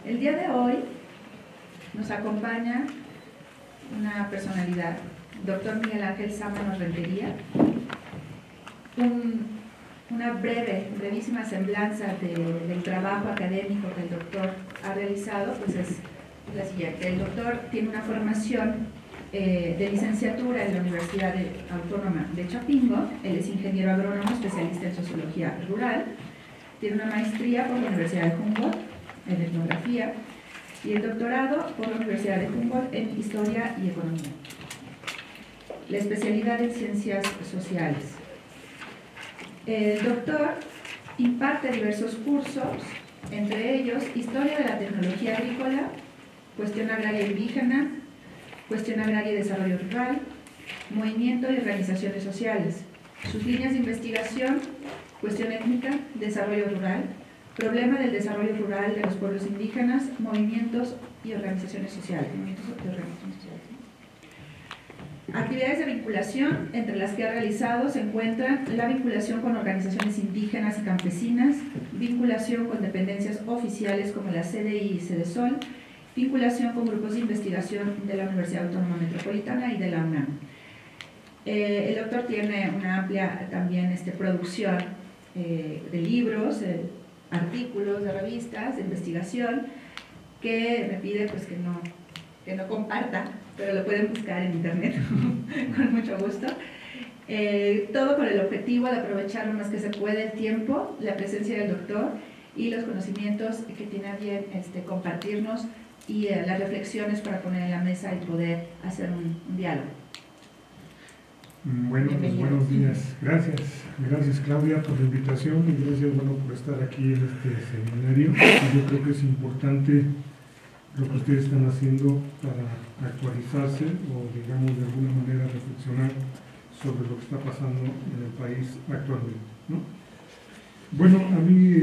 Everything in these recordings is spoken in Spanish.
El día de hoy nos acompaña una personalidad, doctor Miguel Ángel Sámano Rentería. Una brevísima semblanza del trabajo académico que el doctor ha realizado, pues es la siguiente. El doctor tiene una formación de licenciatura en la Universidad Autónoma de Chapingo. Él es ingeniero agrónomo, especialista en sociología rural. Tiene una maestría por la Universidad de Humboldt en etnografía y el doctorado por la Universidad de Humboldt en historia y economía. La especialidad en ciencias sociales. El doctor imparte diversos cursos, entre ellos Historia de la Tecnología Agrícola, Cuestión Agraria Indígena, Cuestión Agraria y Desarrollo Rural, Movimiento y Organizaciones Sociales. Sus líneas de investigación: Cuestión Étnica, Desarrollo Rural, Problema del Desarrollo Rural de los Pueblos Indígenas, Movimientos y Organizaciones Sociales. Actividades de vinculación, entre las que ha realizado se encuentran la vinculación con organizaciones indígenas y campesinas, vinculación con dependencias oficiales como la CDI y CDSOL, vinculación con grupos de investigación de la Universidad Autónoma Metropolitana y de la UNAM. El doctor tiene una amplia también producción de libros, artículos, de revistas, de investigación, que me pide pues que no comparta, pero lo pueden buscar en internet con mucho gusto. Todo con el objetivo de aprovechar lo más que se puede el tiempo, la presencia del doctor y los conocimientos que tiene a bien compartirnos y las reflexiones para poner en la mesa y poder hacer un diálogo. Bueno, pues buenos días. Gracias Claudia por la invitación y gracias por estar aquí en este seminario. Yo creo que es importante lo que ustedes están haciendo para actualizarse o, digamos, de alguna manera reflexionar sobre lo que está pasando en el país actualmente, ¿no? Bueno, a mí,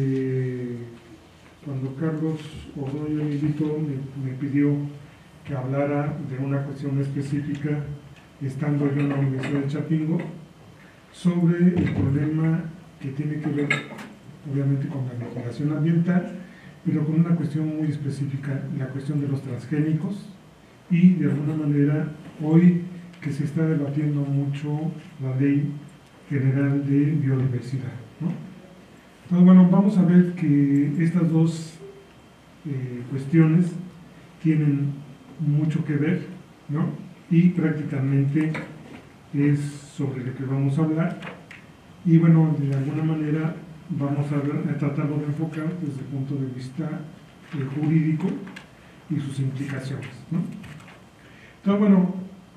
cuando Carlos Ordóñez me pidió que hablara de una cuestión específica, estando yo en la Universidad de Chapingo, sobre el problema que tiene que ver, obviamente, con la vinculación ambiental, pero con una cuestión muy específica, la cuestión de los transgénicos y, de alguna manera, hoy que se está debatiendo mucho la Ley General de Biodiversidad, ¿no? Entonces, bueno, vamos a ver que estas dos cuestiones tienen mucho que ver, ¿no? Y prácticamente es sobre lo que vamos a hablar. Y bueno, de alguna manera vamos a tratarlo de enfocar desde el punto de vista jurídico y sus implicaciones, ¿no? Entonces, bueno,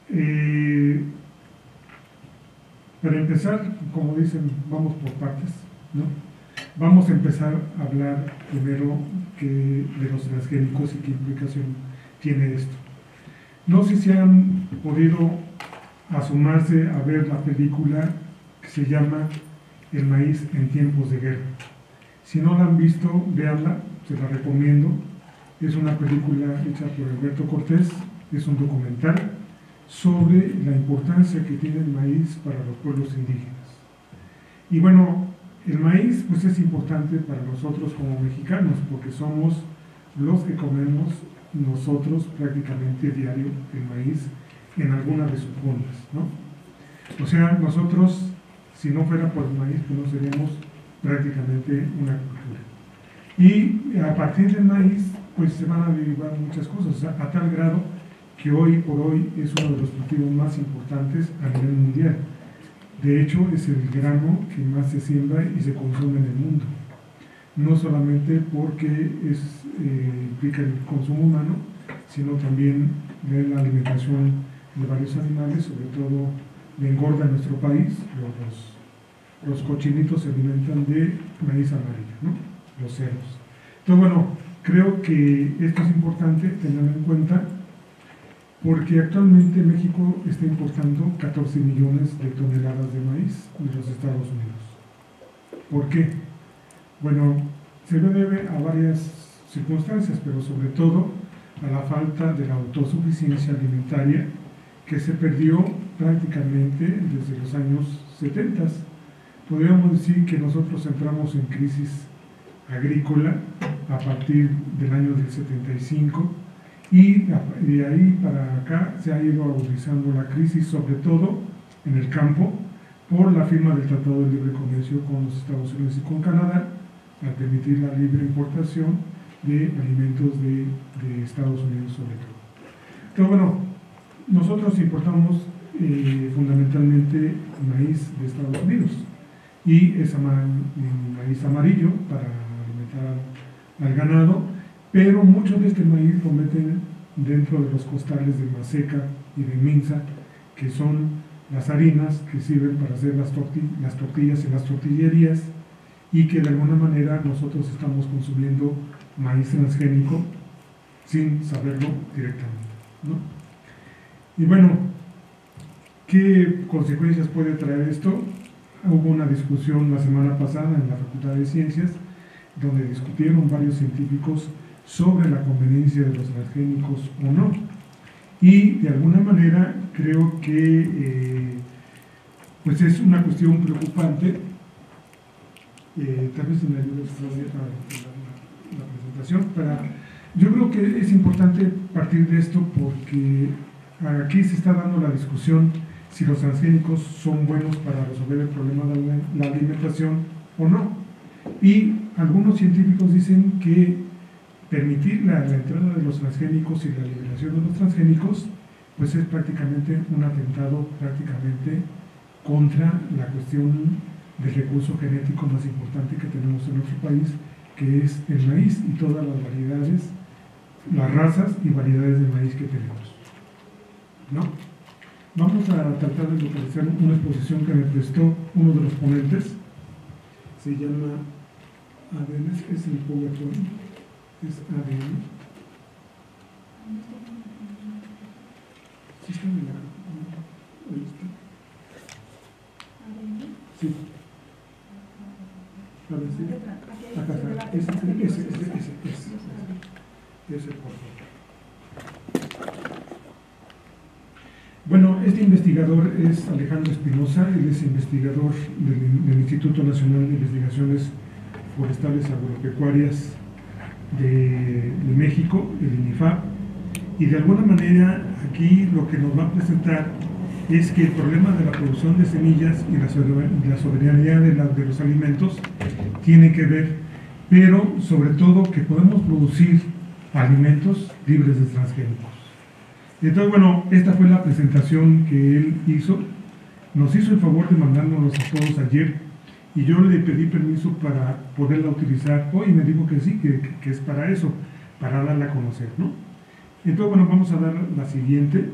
para empezar, como dicen, vamos por partes, ¿no? Vamos a empezar a hablar primero de los transgénicos y qué implicación tiene esto. No sé si han podido asomarse a ver la película que se llama El maíz en tiempos de guerra. Si no la han visto, véanla, se la recomiendo. Es una película hecha por Alberto Cortés, es un documental sobre la importancia que tiene el maíz para los pueblos indígenas. Y bueno, el maíz pues es importante para nosotros como mexicanos, porque somos los que comemos nosotros prácticamente diario el maíz en alguna de sus formas, ¿no? O sea, nosotros, si no fuera por el maíz, pues no seríamos prácticamente una cultura. Y a partir del maíz, pues se van a derivar muchas cosas, a tal grado que hoy por hoy es uno de los cultivos más importantes a nivel mundial. De hecho, es el grano que más se siembra y se consume en el mundo. No solamente porque implica el consumo humano, sino también de la alimentación de varios animales, sobre todo de engorda en nuestro país. Los cochinitos se alimentan de maíz amarillo, ¿no? Los cerdos. Entonces, bueno, creo que esto es importante tenerlo en cuenta porque actualmente México está importando 14 millones de toneladas de maíz de los Estados Unidos. ¿Por qué? Bueno, se lo debe a varias circunstancias, pero sobre todo a la falta de la autosuficiencia alimentaria que se perdió prácticamente desde los años 70. Podríamos decir que nosotros entramos en crisis agrícola a partir del año del 75, y de ahí para acá se ha ido agudizando la crisis, sobre todo en el campo, por la firma del Tratado de Libre Comercio con los Estados Unidos y con Canadá, al permitir la libre importación de alimentos de Estados Unidos sobre todo. Pero bueno, nosotros importamos fundamentalmente maíz de Estados Unidos, y es maíz amarillo para alimentar al ganado, pero mucho de este maíz lo meten dentro de los costales de maseca y de minza, que son las harinas que sirven para hacer las tortillas en las tortillerías, y que de alguna manera nosotros estamos consumiendo maíz transgénico sin saberlo directamente, ¿no? Y bueno, ¿qué consecuencias puede traer esto? Hubo una discusión la semana pasada en la Facultad de Ciencias, donde discutieron varios científicos sobre la conveniencia de los transgénicos o no. Y de alguna manera creo que pues es una cuestión preocupante. Tal vez me ayude la presentación. Yo creo que es importante partir de esto porque aquí se está dando la discusión si los transgénicos son buenos para resolver el problema de la alimentación o no. Y algunos científicos dicen que permitir la entrada de los transgénicos y la liberación de los transgénicos pues es prácticamente un atentado contra la cuestión del recurso genético más importante que tenemos en nuestro país, que es el maíz y todas las variedades, las razas y variedades de maíz que tenemos, ¿no? Vamos a tratar de localizar una exposición que me prestó uno de los ponentes. Se llama ADN, es el PowerPoint, es ADN. ¿Sí está en la? Ahí está. Sí. A ver, sí. Acá está. Ese, por favor. Bueno, este investigador es Alejandro Espinosa, él es investigador del Instituto Nacional de Investigaciones Forestales Agropecuarias de México, el INIFAP, y de alguna manera aquí lo que nos va a presentar es que el problema de la producción de semillas y la soberanía de los alimentos tiene que ver, pero sobre todo que podemos producir alimentos libres de transgénicos. Entonces, bueno, esta fue la presentación que él hizo. Nos hizo el favor de mandárnoslos a todos ayer, y yo le pedí permiso para poderla utilizar hoy, y me dijo que sí, que es para eso, para darla a conocer, ¿no? Entonces, bueno, vamos a dar la siguiente.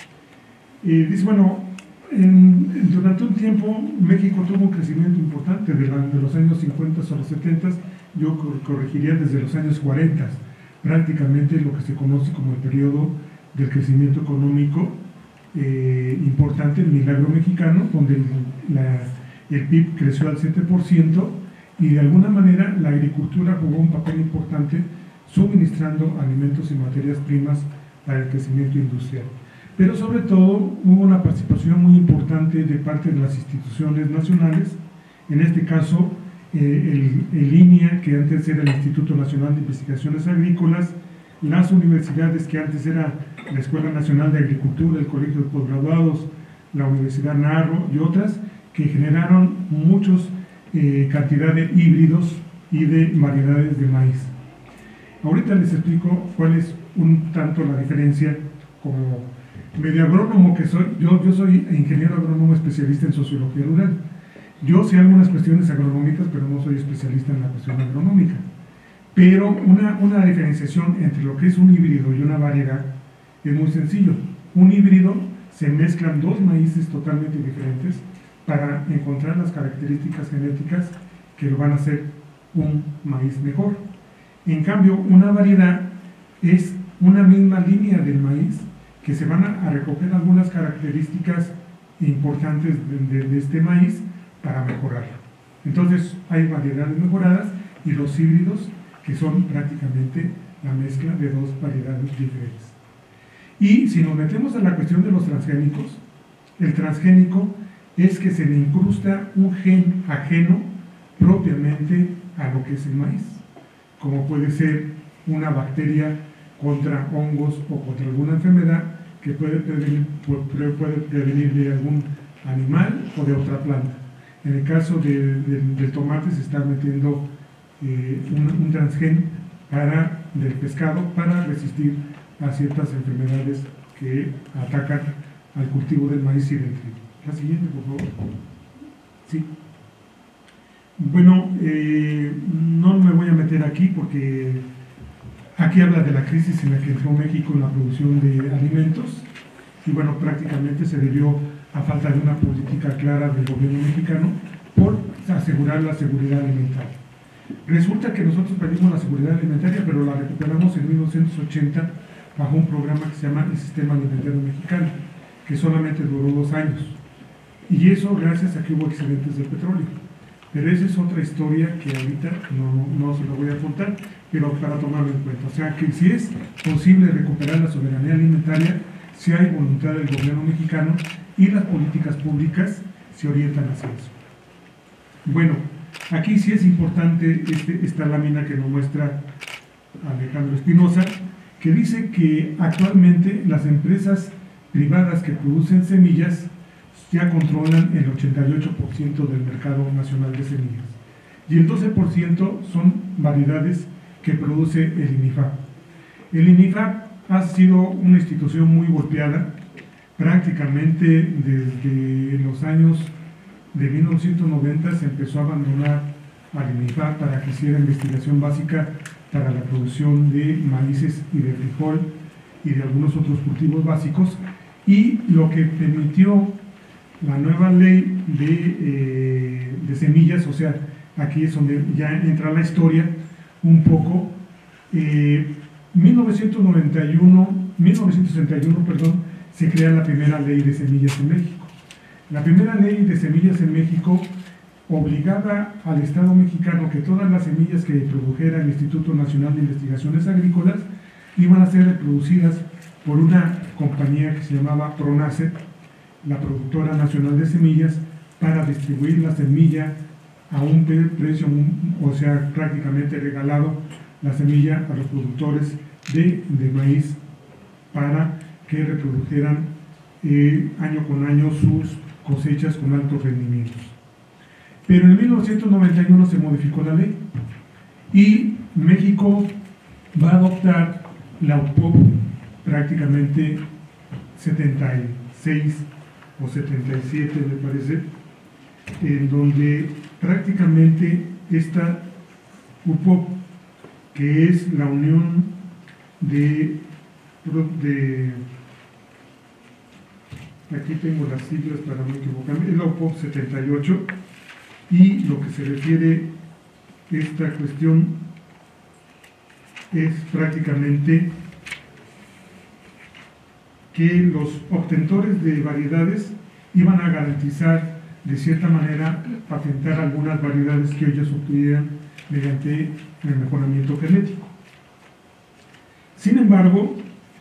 Dice, bueno, durante un tiempo México tuvo un crecimiento importante de los años 50 a los 70, yo corregiría desde los años 40, prácticamente lo que se conoce como el periodo del crecimiento económico importante, el milagro mexicano, donde el PIB creció al 7%, y de alguna manera la agricultura jugó un papel importante suministrando alimentos y materias primas para el crecimiento industrial. Pero sobre todo hubo una participación muy importante de parte de las instituciones nacionales, en este caso el INIA, que antes era el Instituto Nacional de Investigaciones Agrícolas, las universidades, que antes era la Escuela Nacional de Agricultura, el Colegio de Postgraduados, la Universidad Narro y otras, que generaron muchos cantidad de híbridos y de variedades de maíz. Ahorita les explico cuál es un tanto la diferencia. Como medio agrónomo que soy, yo soy ingeniero agrónomo especialista en sociología rural. Yo sé algunas cuestiones agronómicas, pero no soy especialista en la cuestión agronómica. Pero una diferenciación entre lo que es un híbrido y una variedad es muy sencillo. Un híbrido se mezclan dos maíces totalmente diferentes para encontrar las características genéticas que lo van a hacer un maíz mejor. En cambio, una variedad es una misma línea del maíz que se van a recoger algunas características importantes de este maíz para mejorarlo. Entonces hay variedades mejoradas y los híbridos, que son prácticamente la mezcla de dos variedades diferentes. Y si nos metemos a la cuestión de los transgénicos, el transgénico es que se le incrusta un gen ajeno propiamente a lo que es el maíz. como puede ser una bacteria contra hongos o contra alguna enfermedad que puede prevenir de algún animal o de otra planta. En el caso del tomate se está metiendo un transgen del pescado para resistir a ciertas enfermedades que atacan al cultivo del maíz y del trigo. La siguiente, por favor. Sí. Bueno, no me voy a meter aquí porque aquí habla de la crisis en la que entró México en la producción de alimentos y bueno, prácticamente se debió a falta de una política clara del gobierno mexicano por asegurar la seguridad alimentaria. Resulta que nosotros perdimos la seguridad alimentaria, pero la recuperamos en 1980 bajo un programa que se llama el Sistema Alimentario Mexicano, que solamente duró 2 años. Y eso gracias a que hubo excedentes de petróleo. Pero esa es otra historia que ahorita no se la voy a contar, pero para tomarlo en cuenta. O sea, que si es posible recuperar la soberanía alimentaria, si hay voluntad del gobierno mexicano y las políticas públicas se orientan hacia eso. Bueno, aquí sí es importante esta lámina que nos muestra Alejandro Espinosa, que dice que actualmente las empresas privadas que producen semillas ya controlan el 88% del mercado nacional de semillas. Y el 12% son variedades que produce el INIFAP. El INIFAP ha sido una institución muy golpeada, prácticamente desde los años de 1990 se empezó a abandonar al INIFAP para que hiciera investigación básica para la producción de maíces y de frijol y de algunos otros cultivos básicos, y lo que permitió la nueva ley de semillas, o sea, aquí es donde ya entra la historia un poco. 1961, se crea la primera ley de semillas en México. La primera ley de semillas en México obligaba al Estado mexicano que todas las semillas que produjera el Instituto Nacional de Investigaciones Agrícolas iban a ser reproducidas por una compañía que se llamaba Pronace, la productora nacional de semillas, para distribuir la semilla a un precio, o sea, prácticamente regalado la semilla a los productores de maíz para que reprodujeran año con año sus cosechas con altos rendimientos. Pero en 1991 se modificó la ley y México va a adoptar la UPOP prácticamente 76 o 77 me parece, en donde prácticamente esta UPOP, que es la unión aquí tengo las siglas para no equivocarme, es la UPOP 78, y lo que se refiere a esta cuestión es prácticamente que los obtentores de variedades iban a garantizar de cierta manera patentar algunas variedades que ellos obtuvieran mediante el mejoramiento genético. Sin embargo,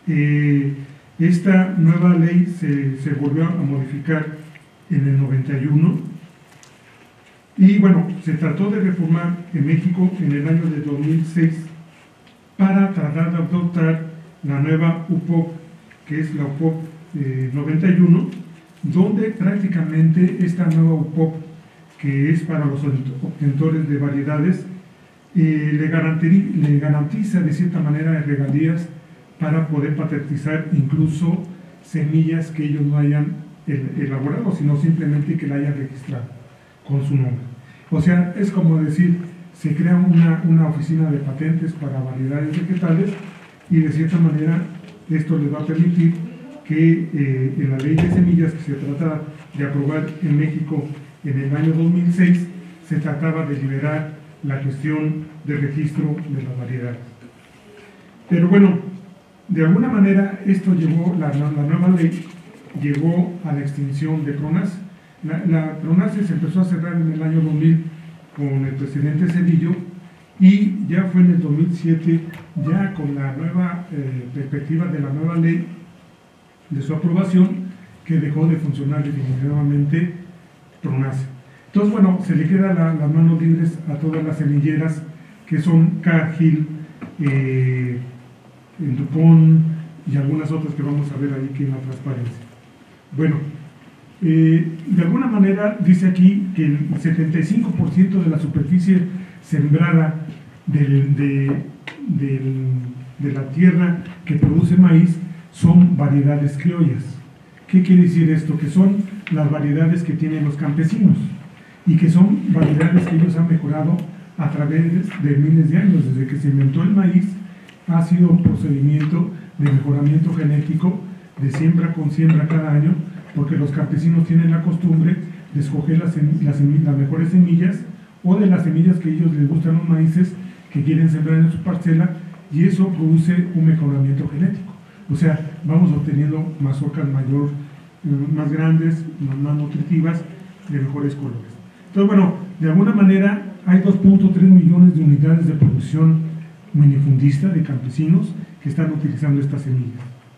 esta nueva ley se volvió a modificar en el 91 y bueno, se trató de reformar en México en el año de 2006 para tratar de adoptar la nueva UPOP, que es la UPOP 91, donde prácticamente esta nueva UPOP, que es para los obtentores de variedades, le garantiza de cierta manera regalías para poder patentizar incluso semillas que ellos no hayan elaborado, sino simplemente que la hayan registrado con su nombre. O sea, es como decir, se crea una oficina de patentes para variedades vegetales y de cierta manera esto les va a permitir que en la ley de semillas que se trata de aprobar en México en el año 2006, se trataba de liberar la cuestión de registro de las variedades. Pero bueno, de alguna manera esto llevó, la nueva ley llevó a la extinción de Pronace. La Pronace se empezó a cerrar en el año 2000 con el presidente Zedillo y ya fue en el 2007, ya con la nueva perspectiva de la nueva ley, de su aprobación, que dejó de funcionar definitivamente Pronace. Entonces, bueno, se le queda las manos libres a todas las semilleras que son Cargill, el Dupont y algunas otras que vamos a ver ahí que en la transparencia. Bueno, de alguna manera dice aquí que el 75% de la superficie sembrada de la tierra que produce maíz son variedades criollas. ¿Qué quiere decir esto? Que son las variedades que tienen los campesinos y que son variedades que ellos han mejorado a través de miles de años. Desde que se inventó el maíz ha sido un procedimiento de mejoramiento genético de siembra con siembra cada año, porque los campesinos tienen la costumbre de escoger las mejores semillas o de las semillas que a ellos les gustan los maíces que quieren sembrar en su parcela, y eso produce un mejoramiento genético. O sea, vamos obteniendo mazorcas más grandes, más nutritivas, de mejores colores. Entonces, bueno, de alguna manera hay 2.3 millones de unidades de producción minifundista de campesinos que están utilizando estas semillas.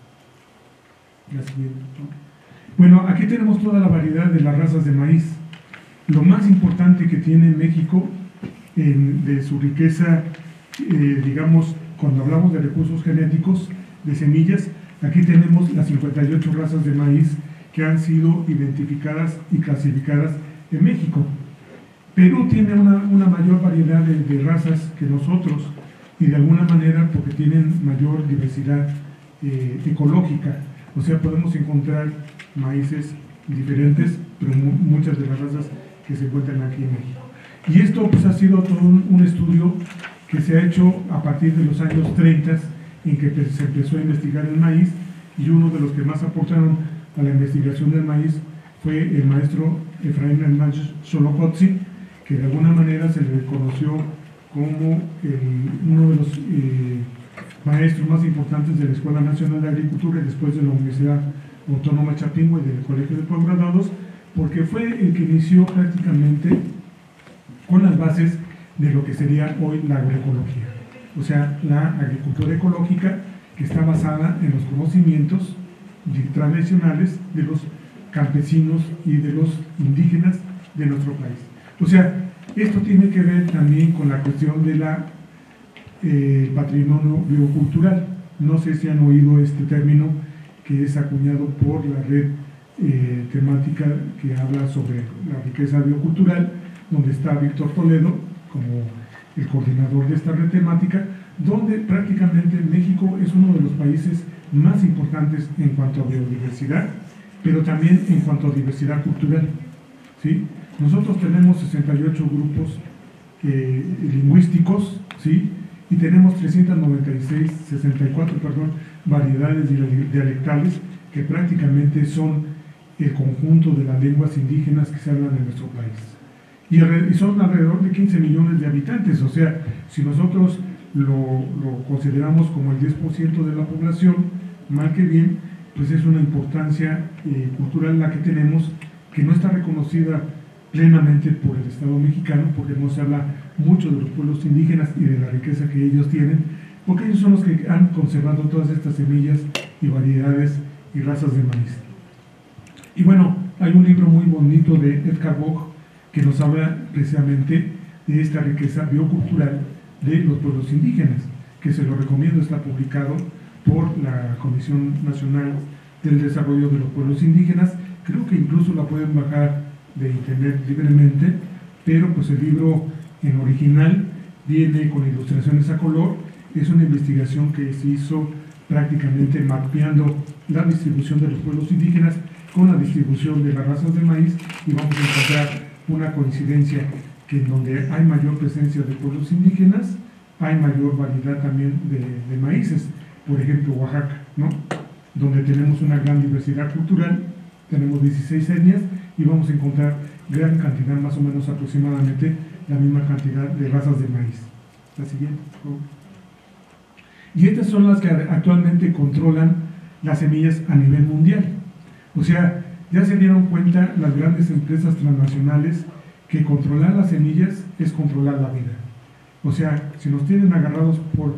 La siguiente, ¿no? Bueno, aquí tenemos toda la variedad de las razas de maíz. Lo más importante que tiene México de su riqueza, digamos, cuando hablamos de recursos genéticos, de semillas, aquí tenemos las 58 razas de maíz que han sido identificadas y clasificadas en México. Perú tiene una mayor variedad de razas que nosotros, y de alguna manera porque tienen mayor diversidad ecológica. O sea, podemos encontrar maíces diferentes, pero muchas de las razas que se encuentran aquí en México. Y esto pues ha sido todo un estudio que se ha hecho a partir de los años 30, en que se empezó a investigar el maíz, y uno de los que más aportaron a la investigación del maíz fue el maestro Efraín Hernández Xolocotzi, que de alguna manera se le reconoció como uno de los maestros más importantes de la Escuela Nacional de Agricultura y después de la Universidad Autónoma Chapingo y del Colegio de Posgraduados, porque fue el que inició prácticamente con las bases de lo que sería hoy la agroecología. O sea, la agricultura ecológica, que está basada en los conocimientos tradicionales de los campesinos y de los indígenas de nuestro país. O sea, esto tiene que ver también con la cuestión de patrimonio biocultural. No sé si han oído este término que es acuñado por la red temática que habla sobre la riqueza biocultural, donde está Víctor Toledo como el coordinador de esta red temática, donde prácticamente México es uno de los países más importantes en cuanto a biodiversidad, pero también en cuanto a diversidad cultural, ¿sí? Nosotros tenemos 68 grupos lingüísticos, ¿sí? Y tenemos 64 variedades dialectales, que prácticamente son el conjunto de las lenguas indígenas que se hablan en nuestro país. Y son alrededor de 15 millones de habitantes. O sea, si nosotros lo consideramos como el 10% de la población, mal que bien, pues es una importancia cultural la que tenemos, que no está reconocida plenamente por el Estado mexicano, porque no se habla mucho de los pueblos indígenas y de la riqueza que ellos tienen, porque ellos son los que han conservado todas estas semillas y variedades y razas de maíz. Y bueno, hay un libro muy bonito de Edgar Bock que nos habla precisamente de esta riqueza biocultural de los pueblos indígenas, que se lo recomiendo, está publicado por la Comisión Nacional del Desarrollo de los Pueblos Indígenas. Creo que incluso la pueden bajar de internet libremente, pero pues el libro en original viene con ilustraciones a color. Es una investigación que se hizo prácticamente mapeando la distribución de los pueblos indígenas con la distribución de las razas de maíz, y vamos a encontrar una coincidencia que en donde hay mayor presencia de pueblos indígenas hay mayor variedad también de maíces. Por ejemplo, Oaxaca, ¿no? Donde tenemos una gran diversidad cultural, tenemos 16 etnias y vamos a encontrar gran cantidad, más o menos aproximadamente la misma cantidad de razas de maíz. La siguiente, por favor. Y estas son las que actualmente controlan las semillas a nivel mundial. O sea, ya se dieron cuenta las grandes empresas transnacionales que controlar las semillas es controlar la vida. O sea, si nos tienen agarrados por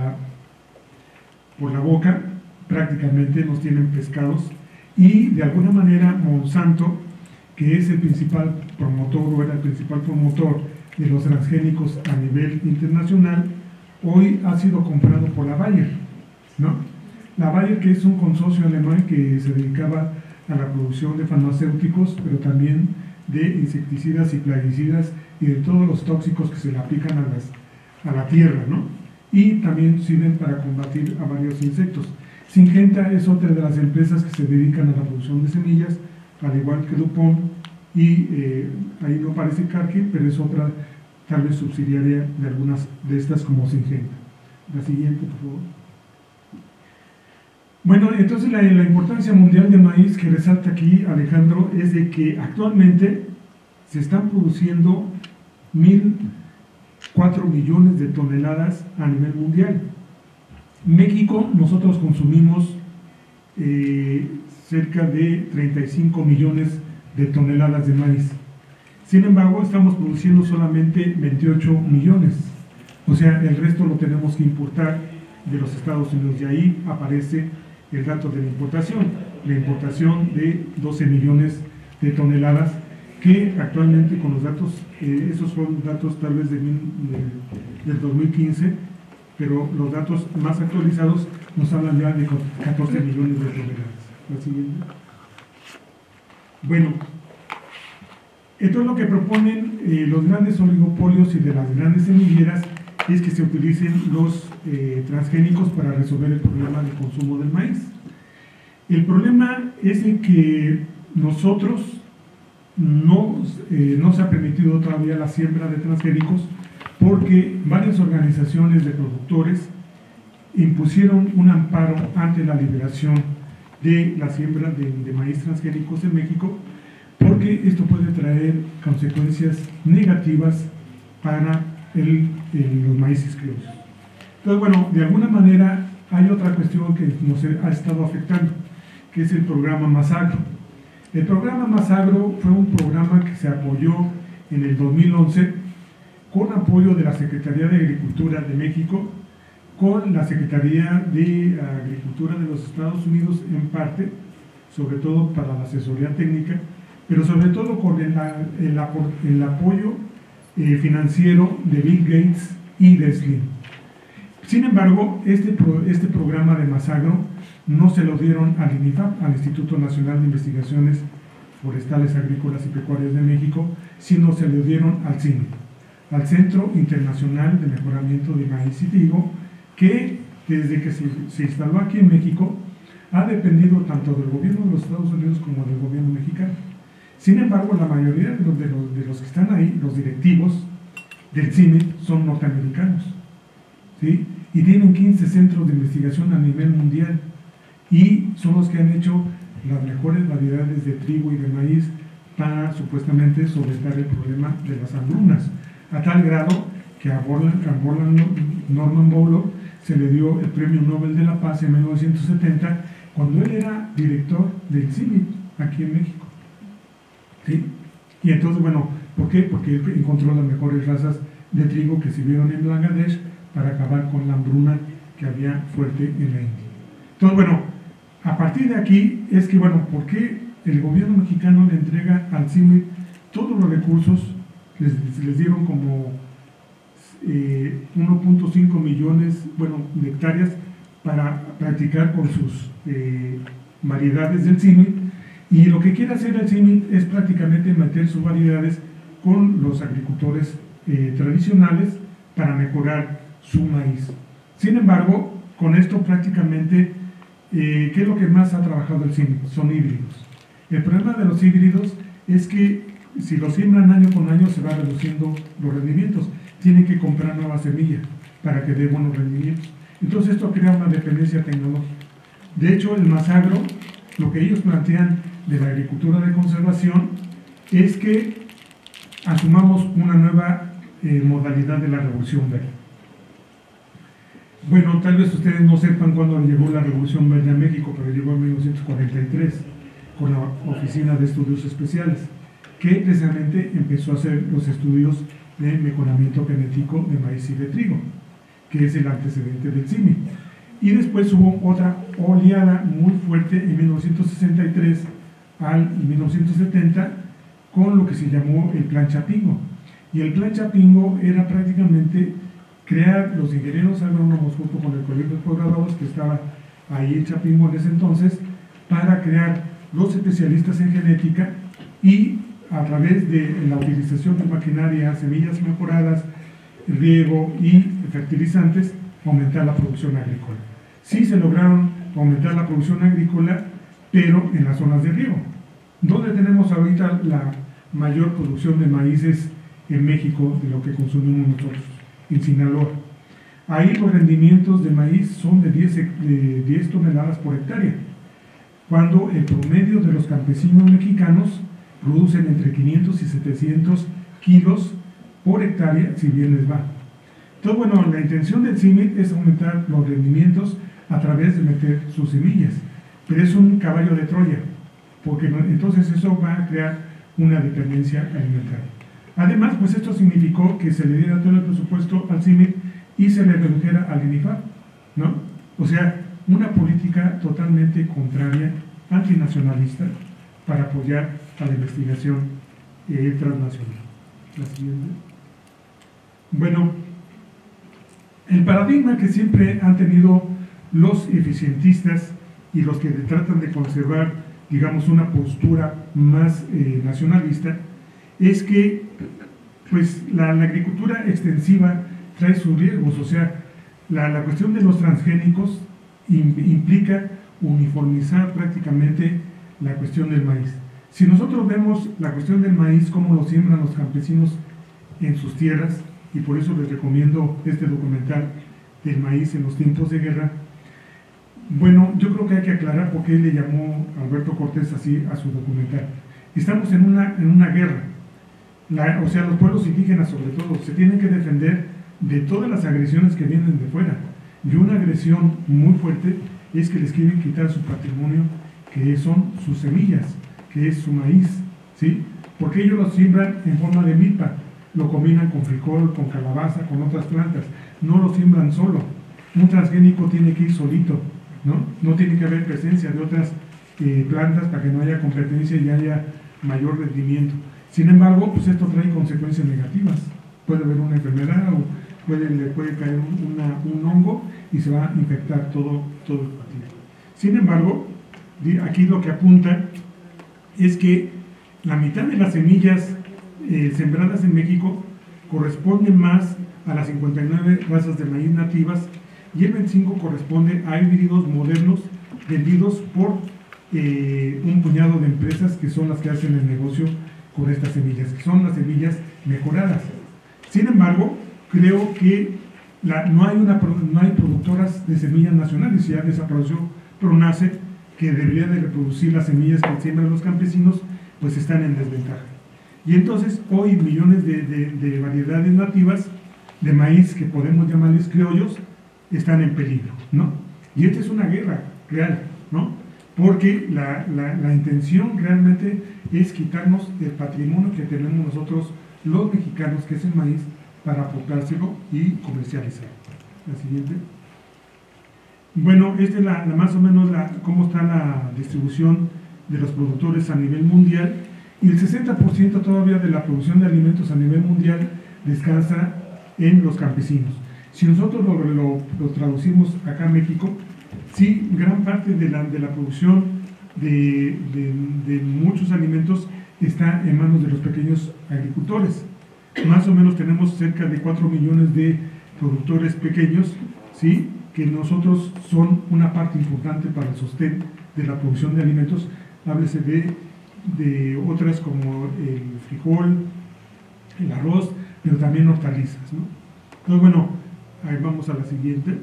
la boca, prácticamente nos tienen pescados, y de alguna manera Monsanto, que es el principal promotor o era el principal promotor de los transgénicos a nivel internacional, hoy ha sido comprado por la Bayer, ¿no? La Bayer, que es un consorcio alemán que se dedicaba a la producción de farmacéuticos, pero también de insecticidas y plaguicidas y de todos los tóxicos que se le aplican a la tierra, ¿no? Y también sirven para combatir a varios insectos. Syngenta es otra de las empresas que se dedican a la producción de semillas, al igual que DuPont, y ahí no aparece Cargill, pero es otra tal vez subsidiaria de algunas de estas como Syngenta. La siguiente, por favor. Bueno, entonces la importancia mundial del maíz que resalta aquí Alejandro es de que actualmente se están produciendo 1.004 millones de toneladas a nivel mundial. México, nosotros consumimos cerca de 35 millones de toneladas de maíz. Sin embargo, estamos produciendo solamente 28 millones. O sea, el resto lo tenemos que importar de los Estados Unidos. Y ahí aparece el dato de la importación de 12 millones de toneladas, que actualmente con los datos, esos son datos tal vez del 2015, pero los datos más actualizados nos hablan ya de 14 millones de toneladas. La siguiente. Bueno, entonces lo que proponen los grandes oligopolios y de las grandes semilleras es que se utilicen los transgénicos para resolver el problema del consumo del maíz. El problema es en que nosotros no se ha permitido todavía la siembra de transgénicos porque varias organizaciones de productores impusieron un amparo ante la liberación de la siembra de maíz transgénicos en México, porque esto puede traer consecuencias negativas para los maíces criollos. Entonces, bueno, de alguna manera hay otra cuestión que nos ha estado afectando, que es el programa Más Agro. El programa Más Agro fue un programa que se apoyó en el 2011 con apoyo de la Secretaría de Agricultura de México, con la Secretaría de Agricultura de los Estados Unidos en parte, sobre todo para la asesoría técnica, pero sobre todo con el apoyo financiero de Bill Gates y de Slim. Sin embargo, este programa de Más Agro no se lo dieron al INIFAP, al Instituto Nacional de Investigaciones Forestales, Agrícolas y Pecuarias de México, sino se lo dieron al CIMI, al Centro Internacional de Mejoramiento de Maíz y Trigo, que desde que se instaló aquí en México ha dependido tanto del gobierno de los Estados Unidos como del gobierno mexicano. Sin embargo, la mayoría de los que están ahí, los directivos del CIMI, son norteamericanos, ¿sí? Y tienen 15 centros de investigación a nivel mundial y son los que han hecho las mejores variedades de trigo y de maíz para supuestamente solventar el problema de las hambrunas, a tal grado que a Norman Borlaug se le dio el Premio Nobel de la Paz en 1970 cuando él era director del CIMI aquí en México. ¿Sí? Y entonces, bueno, ¿por qué? Porque él encontró las mejores razas de trigo que sirvieron en Bangladesh para acabar con la hambruna que había fuerte en la India. Entonces, bueno, a partir de aquí es que, bueno, ¿por qué el gobierno mexicano le entrega al CIMI todos los recursos? Les dieron como 1.5 millones, de hectáreas para practicar con sus variedades del CIMI, y lo que quiere hacer el CIMI es prácticamente meter sus variedades con los agricultores tradicionales para mejorar su maíz. Sin embargo, con esto prácticamente, ¿qué es lo que más ha trabajado el CIMI? Son híbridos. El problema de los híbridos es que si los siembran año con año se va reduciendo los rendimientos. Tienen que comprar nueva semilla para que dé buenos rendimientos. Entonces esto crea una dependencia tecnológica. De hecho, el Más Agro, lo que ellos plantean de la agricultura de conservación es que asumamos una nueva modalidad de la Revolución Verde. Bueno, tal vez ustedes no sepan cuándo llegó la Revolución Verde a México, pero llegó en 1943 con la Oficina de Estudios Especiales, que precisamente empezó a hacer los estudios de mejoramiento genético de maíz y de trigo, que es el antecedente del CIMI. Y después hubo otra oleada muy fuerte en 1963 al 1970 con lo que se llamó el Plan Chapingo. Y el plan Chapingo era prácticamente crear los ingenieros agrónomos junto con el colegio de posgraduados que estaba ahí en Chapingo en ese entonces, para crear los especialistas en genética y a través de la utilización de maquinaria, semillas mejoradas, riego y fertilizantes, aumentar la producción agrícola. Sí se lograron aumentar la producción agrícola, pero en las zonas de riego. ¿Dónde tenemos ahorita la mayor producción de maíces en México de lo que consumimos nosotros? En Sinaloa. Ahí los rendimientos de maíz son de 10 toneladas por hectárea, cuando el promedio de los campesinos mexicanos producen entre 500 y 700 kilos por hectárea, si bien les va. Entonces, bueno, la intención del CIMIC es aumentar los rendimientos a través de meter sus semillas, pero es un caballo de Troya, porque entonces eso va a crear una dependencia alimentaria. Además, pues esto significó que se le diera todo el presupuesto al CIMIC y se le redujera al INIFAP, ¿no? O sea, una política totalmente contraria, antinacionalista, para apoyar a la investigación transnacional. La siguiente. Bueno, el paradigma que siempre han tenido los eficientistas y los que tratan de conservar, digamos, una postura más nacionalista, es que pues la agricultura extensiva trae sus riesgos. O sea, la cuestión de los transgénicos implica uniformizar prácticamente la cuestión del maíz. Si nosotros vemos la cuestión del maíz, cómo lo siembran los campesinos en sus tierras, y por eso les recomiendo este documental del maíz en los tiempos de guerra. Bueno, yo creo que hay que aclarar por qué le llamó Alberto Cortés así a su documental. Estamos en una guerra. O sea, los pueblos indígenas sobre todo se tienen que defender de todas las agresiones que vienen de fuera. Y una agresión muy fuerte es que les quieren quitar su patrimonio, que son sus semillas, que es su maíz, ¿sí? Porque ellos lo siembran en forma de milpa, lo combinan con frijol, con calabaza, con otras plantas, no lo siembran solo. Un transgénico tiene que ir solito, ¿no? No tiene que haber presencia de otras plantas para que no haya competencia y haya mayor rendimiento. Sin embargo, pues esto trae consecuencias negativas. Puede haber una enfermedad o le puede caer un hongo y se va a infectar todo el partido. Sin embargo, aquí lo que apunta es que la mitad de las semillas sembradas en México corresponden más a las 59 razas de maíz nativas y el 25 corresponde a híbridos modernos vendidos por un puñado de empresas que son las que hacen el negocio con estas semillas, que son las semillas mejoradas. Sin embargo, creo que no hay productoras de semillas nacionales. Ya desapareció Pronace, que debería de reproducir las semillas que siembran los campesinos, pues están en desventaja. Y entonces hoy millones de variedades nativas de maíz, que podemos llamarles criollos, están en peligro, ¿no? Y esta es una guerra real, ¿no? Porque la intención realmente es quitarnos el patrimonio que tenemos nosotros los mexicanos, que es el maíz, para aportárselo y comercializarlo. La siguiente. Bueno, esta es más o menos cómo está la distribución de los productores a nivel mundial, y el 60% todavía de la producción de alimentos a nivel mundial descansa en los campesinos. Si nosotros lo traducimos acá en México, sí, gran parte de la producción de muchos alimentos está en manos de los pequeños agricultores. Más o menos tenemos cerca de 4 millones de productores pequeños, ¿sí?, que nosotros son una parte importante para el sostén de la producción de alimentos. Háblese de otras como el frijol, el arroz, pero también hortalizas, ¿no? Entonces, bueno, ahí vamos a la siguiente.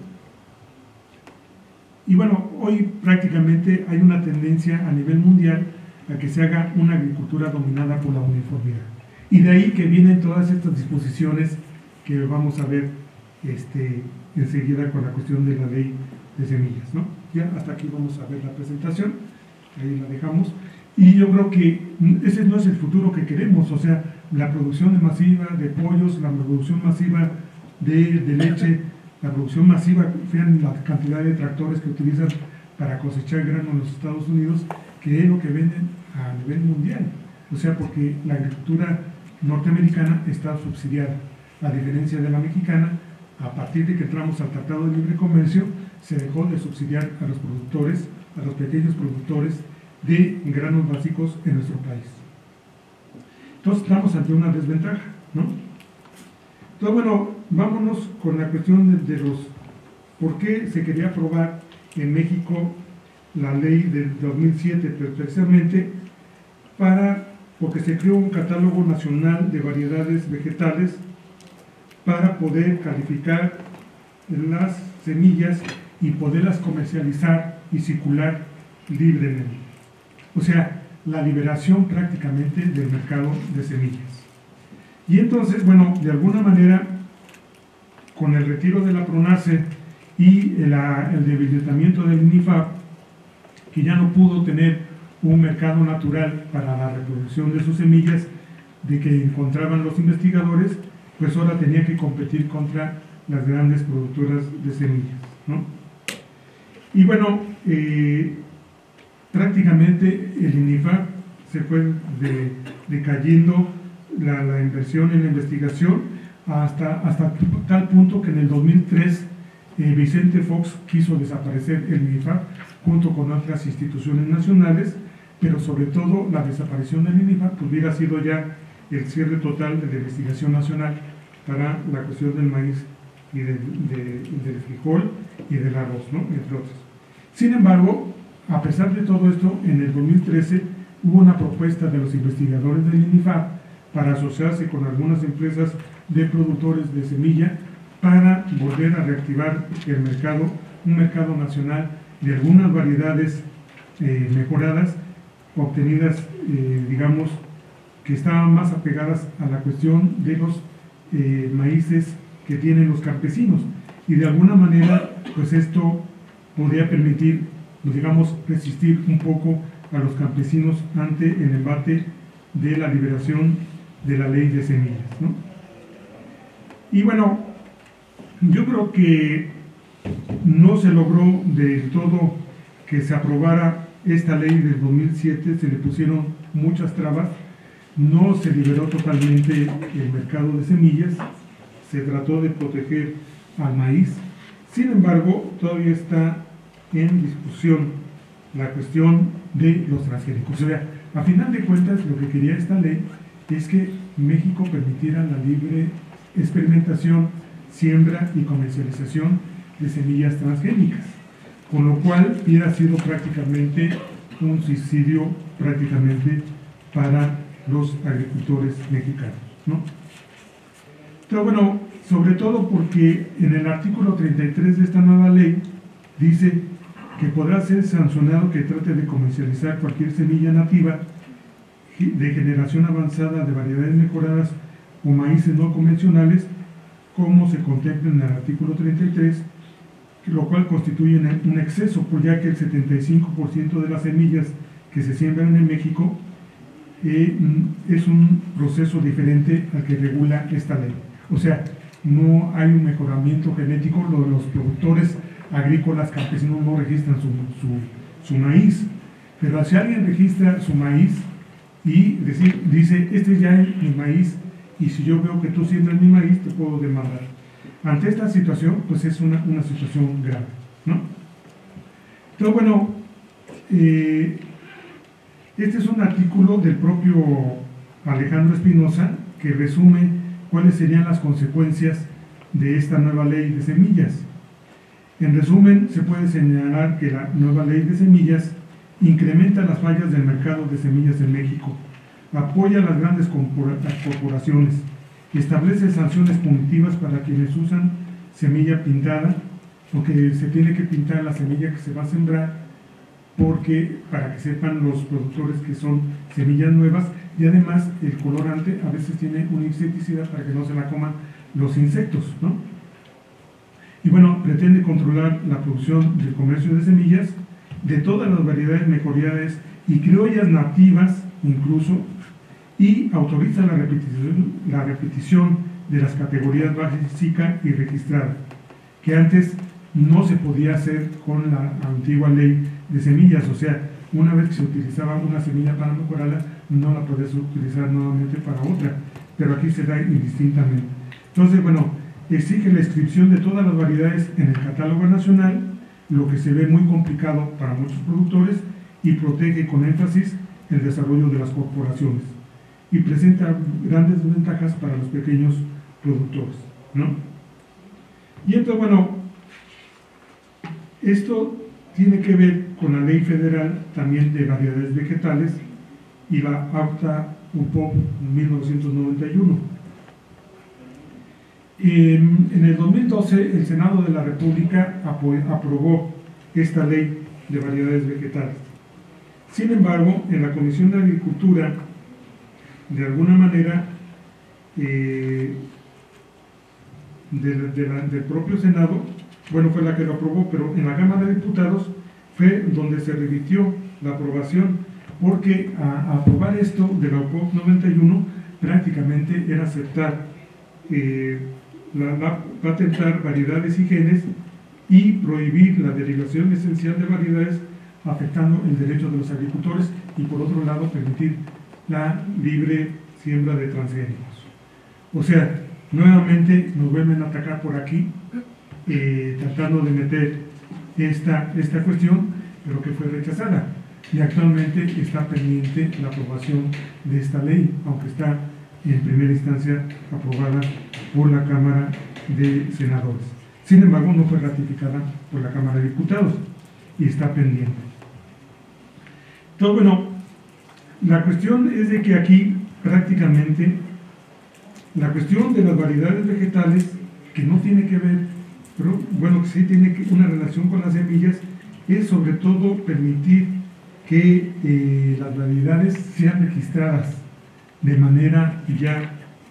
Y bueno, hoy prácticamente hay una tendencia a nivel mundial a que se haga una agricultura dominada por la uniformidad. Y de ahí que vienen todas estas disposiciones que vamos a ver enseguida con la cuestión de la ley de semillas, ¿no? Ya hasta aquí vamos a ver la presentación, ahí la dejamos. Y yo creo que ese no es el futuro que queremos. O sea, la producción masiva de pollos, la producción masiva de leche, la producción masiva, fíjense la cantidad de tractores que utilizan para cosechar grano en los Estados Unidos, que es lo que venden a nivel mundial. O sea, porque la agricultura norteamericana está subsidiada, a diferencia de la mexicana. A partir de que entramos al Tratado de Libre Comercio, se dejó de subsidiar a los productores, a los pequeños productores de granos básicos en nuestro país. Entonces estamos ante una desventaja, ¿no? Entonces, bueno, vámonos con la cuestión de los por qué se quería aprobar en México la ley del 2007, pero precisamente porque se creó un catálogo nacional de variedades vegetales para poder calificar las semillas y poderlas comercializar y circular libremente. O sea, la liberación prácticamente del mercado de semillas. Y entonces, bueno, de alguna manera, con el retiro de la PRONACE y el debilitamiento del INIFAP, que ya no pudo tener un mercado natural para la reproducción de sus semillas, de que encontraban los investigadores, pues ahora tenía que competir contra las grandes productoras de semillas, ¿no? Y bueno, prácticamente el INIFAP se fue decayendo la inversión en la investigación hasta tal punto que en el 2003 Vicente Fox quiso desaparecer el INIFAP junto con otras instituciones nacionales, pero sobre todo la desaparición del INIFAP hubiera sido ya el cierre total de la investigación nacional para la cuestión del maíz y del frijol y del arroz, ¿no? Entre otros. Sin embargo, a pesar de todo esto, en el 2013 hubo una propuesta de los investigadores del INIFAP para asociarse con algunas empresas de productores de semilla para volver a reactivar el mercado, un mercado nacional de algunas variedades mejoradas, obtenidas, digamos, que estaban más apegadas a la cuestión de los maíces que tienen los campesinos. Y de alguna manera, pues esto podría permitir, pues, digamos, resistir un poco a los campesinos ante el embate de la liberación de la ley de semillas, ¿no? Y bueno, yo creo que no se logró del todo que se aprobara esta ley del 2007, se le pusieron muchas trabas, no se liberó totalmente el mercado de semillas, se trató de proteger al maíz. Sin embargo, todavía está en discusión la cuestión de los transgénicos. O sea, a final de cuentas, lo que quería esta ley es que México permitiera la libre experimentación, siembra y comercialización de semillas transgénicas, con lo cual hubiera sido prácticamente un suicidio prácticamente para los agricultores mexicanos, ¿no? Entonces, bueno, sobre todo porque en el artículo 33 de esta nueva ley dice que podrá ser sancionado que trate de comercializar cualquier semilla nativa de generación avanzada de variedades mejoradas o maíces no convencionales, como se contempla en el artículo 33, lo cual constituye un exceso, pues ya que el 75% de las semillas que se siembran en México es un proceso diferente al que regula esta ley. O sea, no hay un mejoramiento genético, los productores agrícolas campesinos no registran su maíz, pero si alguien registra su maíz y dice, este ya es mi maíz, y si yo veo que tú siembras mi maíz, te puedo demandar. Ante esta situación, pues es una situación grave, ¿no? Entonces, bueno, este es un artículo del propio Alejandro Espinosa que resume cuáles serían las consecuencias de esta nueva ley de semillas. En resumen, se puede señalar que la nueva ley de semillas incrementa las fallas del mercado de semillas en México, apoya a las grandes corporaciones, establece sanciones punitivas para quienes usan semilla pintada, porque se tiene que pintar la semilla que se va a sembrar, porque para que sepan los productores que son semillas nuevas, y además el colorante a veces tiene un insecticida para que no se la coman los insectos, ¿no? Y bueno, pretende controlar la producción del comercio de semillas de todas las variedades mejoradas y criollas nativas incluso, y autoriza la repetición de las categorías básica y registrada, que antes no se podía hacer con la antigua ley de semillas. O sea, una vez que se utilizaba una semilla para mejorarla, no la podías utilizar nuevamente para otra. pero aquí se da indistintamente. Entonces, bueno, exige la inscripción de todas las variedades en el catálogo nacional, lo que se ve muy complicado para muchos productores, y protege con énfasis el desarrollo de las corporaciones y presenta grandes ventajas para los pequeños productores, ¿no? Y entonces, bueno, esto tiene que ver con la ley federal también de variedades vegetales y la Acta UPOV 1991. En el 2012 el Senado de la República aprobó esta ley de variedades vegetales. Sin embargo, en la Comisión de Agricultura, de alguna manera, del propio Senado, bueno, fue la que lo aprobó, pero en la Cámara de Diputados fue donde se revirtió la aprobación, porque a aprobar esto de la UPOV 91 prácticamente era aceptar, patentar variedades y genes y prohibir la derivación esencial de variedades, afectando el derecho de los agricultores, y por otro lado permitir la libre siembra de transgénicos. O sea, nuevamente nos vuelven a atacar por aquí, tratando de meter esta cuestión, pero que fue rechazada, y actualmente está pendiente la aprobación de esta ley, aunque está en primera instancia aprobada por la Cámara de Senadores. Sin embargo, no fue ratificada por la Cámara de Diputados y está pendiente. Entonces, bueno, la cuestión es de que aquí prácticamente la cuestión de las variedades vegetales, que no tiene que ver, pero bueno, que sí tiene una relación con las semillas, es sobre todo permitir que las variedades sean registradas de manera ya,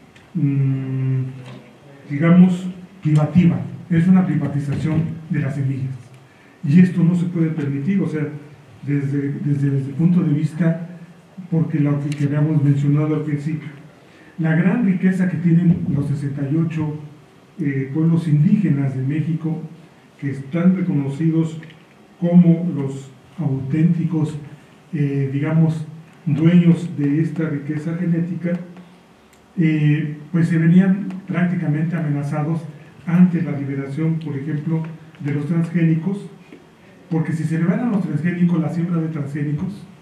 digamos, privativa. Es una privatización de las semillas. Y esto no se puede permitir, o sea, desde el punto de vista, porque lo que habíamos mencionado al principio, la gran riqueza que tienen los 68 pueblos indígenas de México, que están reconocidos como los auténticos, digamos, dueños de esta riqueza genética, pues se venían prácticamente amenazados ante la liberación, por ejemplo, de los transgénicos, porque si se liberan los transgénicos, la siembra de transgénicos,